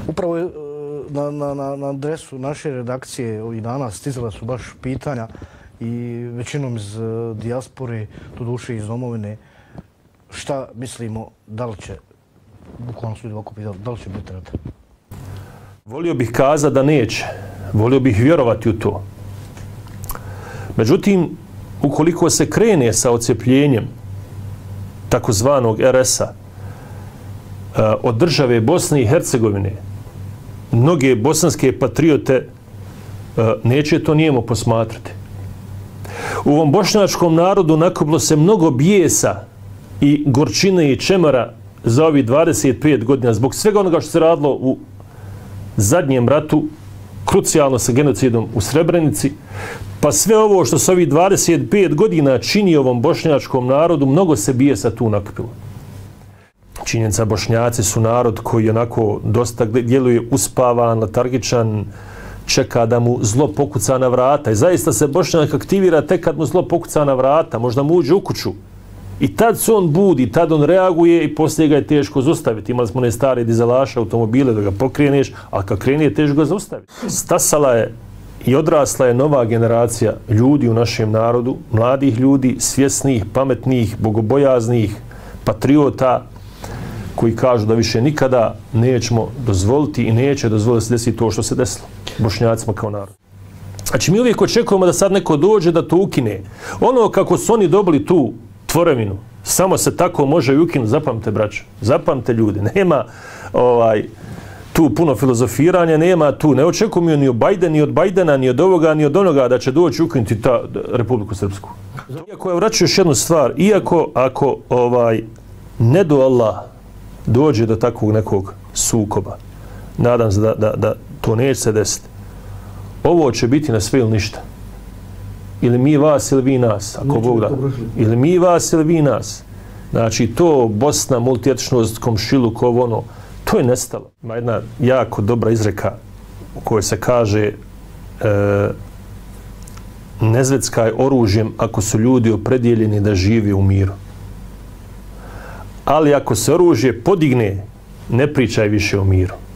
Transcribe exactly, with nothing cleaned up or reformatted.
Upravo je na, na, na, na adresu naše redakcije ovih dana stizala su baš pitanja i većinom iz dijaspore, doduše iz domovine, šta mislimo, da li će, bukvalno su ljudi ovako pitali, da li će biti rata? Volio bih kazati da neće. Volio bih vjerovati u to. Međutim, ukoliko se krene sa odcepljenjem takozvanog er es a od države Bosne i Hercegovine, mnoge bosanske patriote neće to nijemo posmatrati. U ovom bošnjačkom narodu nakupilo se mnogo bijesa i gorčine i čemara za ovih dvadeset pet godina zbog svega onoga što se radilo u zadnjem ratu, krucijalno sa genocidom u Srebrenici, pa sve ovo što se ovih dvadeset pet godina čini ovom bošnjačkom narodu, mnogo se bijesa tu nakupilo. Činjenica, Bošnjaci su narod koji onako dosta djeluje uspavan, letargičan, čeka da mu zlo pokuca na vrata. I zaista se Bošnjak aktivira tek kad mu zlo pokuca na vrata, možda mu uđe u kuću. I tad se on budi, tad on reaguje i poslije ga je teško zaustaviti. Imali smo one stare dizelaše, automobile da ga pokreneš, a kad krene je teško ga zaustaviti. Stasala je i odrasla je nova generacija ljudi u našem narodu, mladih ljudi, svjesnih, pametnih, bogobojaznih, patriota, koji kažu da više nikada nećemo dozvoliti i neće dozvoliti da se desi to što se desilo Bošnjacima kao narod. Znači, mi uvijek očekujemo da sad neko dođe da to ukine. Ono kako su oni dobili tu tvorevinu, samo se tako može i ukinuti. Zapamte, braćo, zapamte ljudi. Nema ovaj, tu puno filozofiranja, nema tu. Ne očekujemo ni od Bajdena, ni od Bajdena, ni od ovoga, ni od onoga da će doći ukinuti ta Republiku Srpsku. Iako ja vraćam još jednu stvar, iako ako ovaj, ne do Allah dođe do takvog nekog sukoba, nadam se da, da, da to neće se desiti, ovo će biti na sve ili ništa. Ili mi vas ili vi nas, ako Bog da. Ili mi vas ili vi nas. Znači to Bosna, multietničnost, komšiluk, ovo ono, to je nestalo. Ima jedna jako dobra izreka u kojoj se kaže e, nezveckaj oružjem ako su ljudi opredjeljeni da žive u miru. Ali ako se oružje podigne, ne pričaj više o miru.